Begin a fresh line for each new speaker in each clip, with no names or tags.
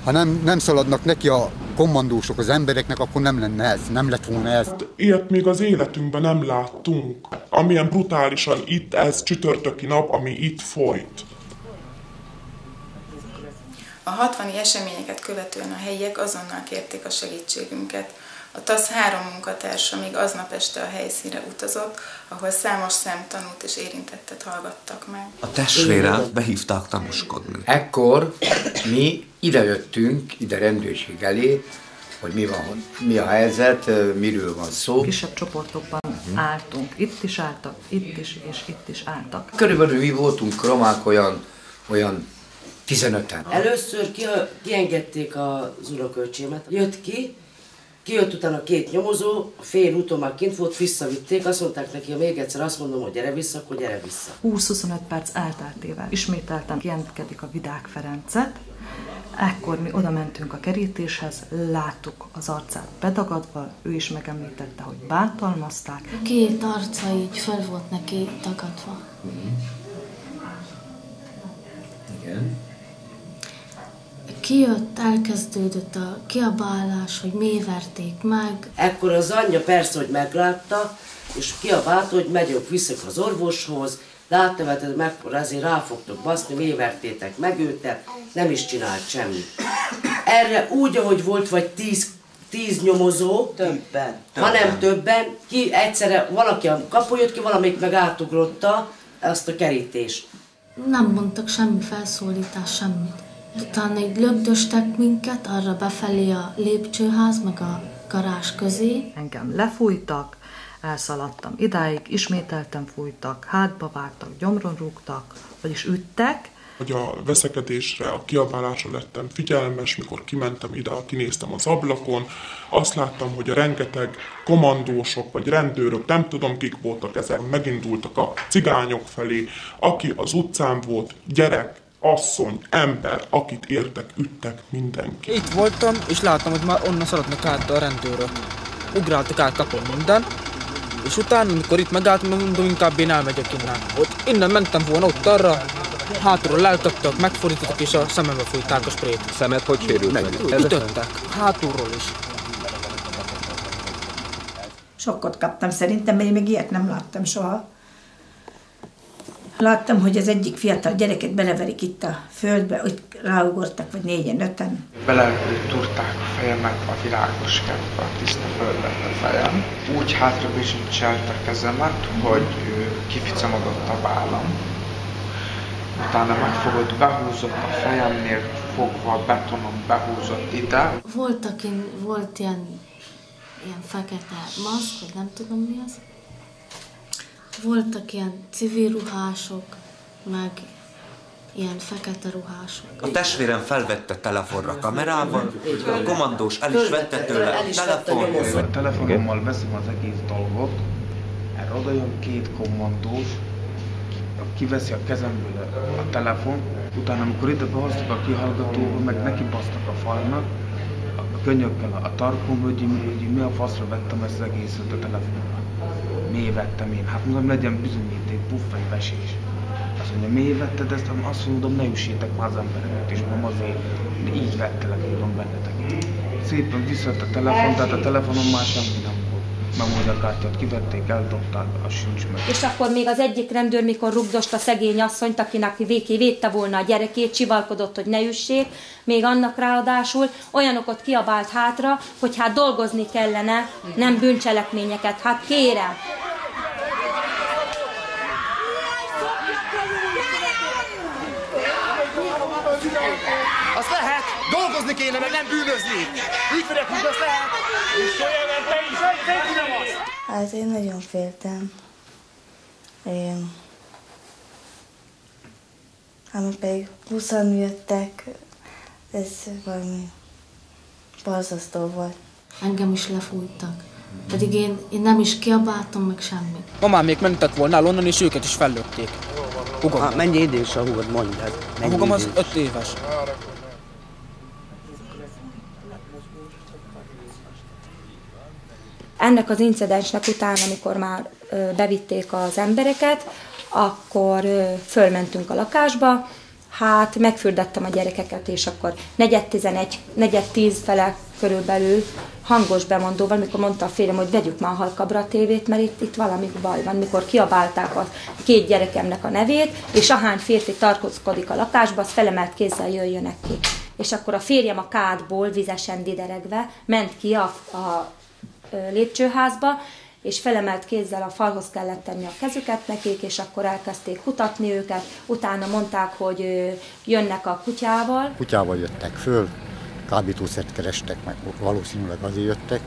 Ha nem szaladnak neki a kommandósok az embereknek, akkor nem lenne ez, nem lett volna ez.
Ilyet még az életünkben nem láttunk. Amilyen brutálisan itt ez csütörtöki nap, ami itt folyt.
A 60-i eseményeket követően a helyiek azonnal kérték a segítségünket. A TASZ 3 munkatársa még aznap este a helyszínre utazott, ahol számos szemtanút és érintettet hallgattak meg.
A testvérem behívták tanúskodni.
Ekkor mi idejöttünk, ide rendőrség elé, hogy mi a helyzet, miről van szó.
Kisebb csoportokban álltunk, itt is álltak, itt is és itt is álltak.
Körülbelül mi voltunk romák olyan 15-en.
Először kiengedték az urakölcsémet, kijött utána 2 nyomozó, fél úton már kint volt, visszavitték, azt mondták neki, ha még egyszer azt mondom, hogy gyere vissza, akkor gyere vissza.
20-25 perc elteltével ismételten kiengedik a Vidák Ferencet, ekkor mi oda mentünk a kerítéshez, láttuk az arcát bedagadva, ő is megemlítette, hogy bántalmazták.
2 arca így fel volt neki tagadva.
Igen.
Kijött, elkezdődött a kiabálás, hogy miért verték meg.
Ekkor az anyja persze, hogy meglátta, és kiabált, hogy megyünk vissza az orvoshoz, látneveted meg, azért rá fogtok baszni, miért vertétek meg őt, nem is csinált semmit. Erre úgy, ahogy volt, vagy 10 nyomozó, hanem többen, egyszerre valaki a kapu jött ki, valamelyik meg átugrotta azt a kerítést.
Nem mondtak semmi felszólítás, semmit. Utána így lögdöstek minket arra befelé a lépcsőház, meg a garázs közé.
Engem lefújtak, elszaladtam idáig, ismételten fújtak, hátba vágtak, gyomron rúgtak, vagyis üttek.
Hogy a veszekedésre, a kiabálásra lettem figyelmes, mikor kimentem ide, kinéztem az ablakon, azt láttam, hogy a rengeteg kommandósok vagy rendőrök, nem tudom kik voltak ezek, megindultak a cigányok felé, aki az utcán volt, gyerek, asszony, ember, akit értek, üttek, mindenki.
Itt voltam, és láttam, hogy már onnan szaladnak át a rendőrök. Ugráltak át kapon minden, és utána, amikor itt megálltam, mondom, inkább én elmegyek innen. Innen mentem volna ott arra, hátulról leltöttek, megfordítottak, és a szemembe fújták a sprét.
Szemed hogy sérült meg?
Ütöttek, hátulról is.
Sokkot kaptam szerintem, mert én még ilyet nem láttam soha. Láttam, hogy az egyik fiatal gyereket beleverik itt a földbe, hogy ráugortak, vagy 4-5-en.
Beletúrták a fejemet a virágos kertbe, a tiszta föld lett a fejem. Úgy hátra bizonyítselt a kezemet, hogy kificamodott a vállam. Utána megfogott, behúzott a fejemnél fogva, a betonon behúzott ide.
Volt ilyen fekete maszk, vagy nem tudom mi az. Voltak ilyen civil ruhások, meg ilyen fekete ruhások.
A testvérem felvette telefonra kamerával, a kommandós el is vette tőle a telefont.
A telefonommal veszem az egész dolgot, erre oda jön 2 kommandós, kiveszi a kezemből a telefon, utána amikor ide behoztak a kihallgatóba, meg neki basztak a falnak, a könyökkel a tarkom, hogy mi a faszra vettem ezt az egészet a telefonra. Miért vettem én? Hát mondom, legyen bizonyíték, puffai vesés. Azt mondja, miért vetted ezt? Azt mondom, ne üssétek már az embereket, és mondom, azért így vettelek, mondom bennetek. Szépen visszajött a telefon, tehát a telefonon már semmi nem volt. Memóriakártyát kivették, eldobták, az sincs meg.
És akkor még az egyik rendőr, mikor rugdost a szegény asszonyt, akinek védte volna a gyerekét, csivalkodott, hogy ne üssék, még annak ráadásul olyanokat kiabált hátra, hogy hát dolgozni kellene, nem bűncselekményeket. Hát kérem!
Azt lehet! Dolgozni kéne, meg nem bűnözni! Ügyfelek, úgy azt lehet!
Hát én nagyon féltem. Hát pedig 20-an jöttek, ez valami borzasztó volt.
Engem is lefújtak. Pedig én nem is kiabáltam meg semmit.
Mamám még mentek volna el onnan, és őket is fellökték. Hugom.
Mennyi idős a húgod, mondd el.
A hugom az 5 éves.
Ennek az incidensnek után, amikor már bevitték az embereket, akkor fölmentünk a lakásba, Hát megfürdettem a gyerekeket, és akkor 9:45 fele körülbelül hangos bemondóval, mikor mondta a férjem, hogy vegyük már halkabbra a tévét, mert itt valami baj van, mikor kiabálták a 2 gyerekemnek a nevét, és ahány férfi tartózkodik a lakásba, az felemelt kézzel jöjjönek ki. És akkor a férjem a kádból vizesen dideregve ment ki a lépcsőházba, és felemelt kézzel a falhoz kellett tenni a kezüket nekik, és akkor elkezdték kutatni őket, utána mondták, hogy jönnek a kutyával.
Kutyával jöttek föl, kábítószert kerestek, meg valószínűleg azért jöttek.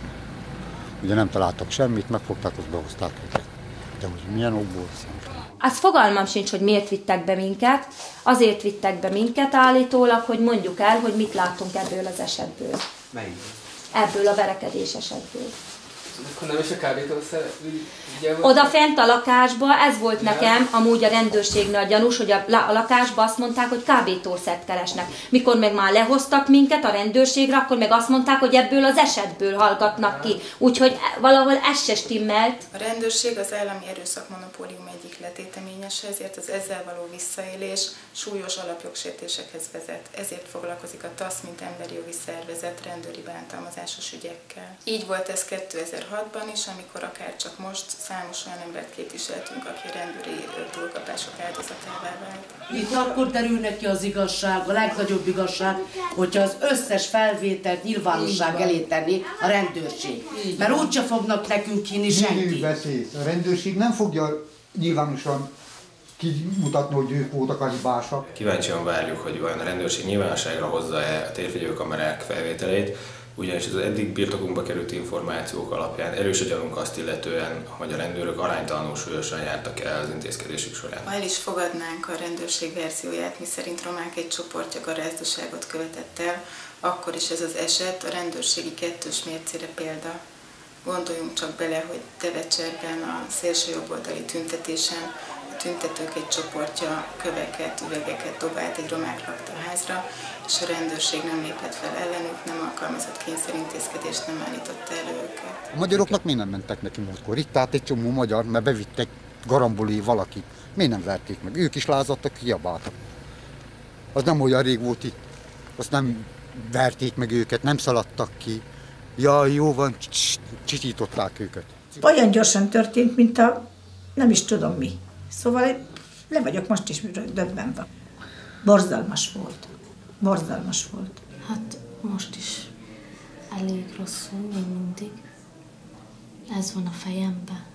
Ugye nem találtak semmit, megfogták, azt behozták őket. De hogy milyen okból szerintem.
Az fogalmam sincs, hogy miért vittek be minket. Azért vittek be minket állítólag, hogy mondjuk el, hogy mit látunk ebből az esetből.
Melyik?
Ebből a verekedés esetből.
Akkor nem is a kábítószer ügye volt?
Oda fent a lakásba, ez volt nekem amúgy a rendőrségnél a gyanús, hogy a lakásba azt mondták, hogy kábítószert keresnek. Mikor meg már lehoztak minket a rendőrségre, akkor meg azt mondták, hogy ebből az esetből hallgatnak ki. Úgyhogy valahol ez se stimmelt.
A rendőrség az állami erőszakmonopólium egyik letéteményese, ezért az ezzel való visszaélés súlyos alapjogsértésekhez vezet. Ezért foglalkozik a TASZ, mint emberi jogi szervezet rendőri bántalmazásos ügyekkel. Így volt ez 2006-ban is, amikor akár csak most számos olyan embert képviseltünk, aki rendőri túlkapások áldozatává vált.
Itt akkor derülnek ki az igazság, a legnagyobb igazság, hogyha az összes felvételt nyilvánosság elé tenni a rendőrség. Mert úgyse fognak nekünk hinni senki.
A rendőrség nem fogja nyilvánosan kimutatni, hogy ők voltak a hibásak.
Kíváncsian várjuk, hogy vajon a rendőrség nyilvánosságra hozza-e a térfigyelőkamerák felvételeit, ugyanis az eddig birtokunkba került információk alapján erős a gyanunk azt illetően, hogy a rendőrök aránytalanul súlyosan jártak el az intézkedésük során.
Ha el is fogadnánk a rendőrség verzióját, miszerint romák egy csoportja garázdaságot követett el, akkor is ez az eset a rendőrségi kettős mércére példa. Gondoljunk csak bele, hogy Devecserben a szélsőjobboldali tüntetésen a tüntetők egy csoportja köveket, üvegeket dobált egy romák lakóházra, és a rendőrség nem lépett fel ellenük, nem alkalmazott kényszerintézkedést, nem állította elő őket.
A magyaroknak miért nem mentek neki múltkor? Itt állt egy csomó magyar, mert bevittek garamboli valakit. Miért nem verték meg? Ők is lázadtak, kiabáltak. Az nem olyan rég volt itt. Azt nem verték meg őket, nem szaladtak ki. Ja, jó van, csicsították őket.
Olyan gyorsan történt, mint a nem is tudom mi. Szóval le vagyok most is döbbenve. Borzalmas volt. Borzalmas volt.
Hát most is elég rosszul, még mindig. Ez van a fejemben.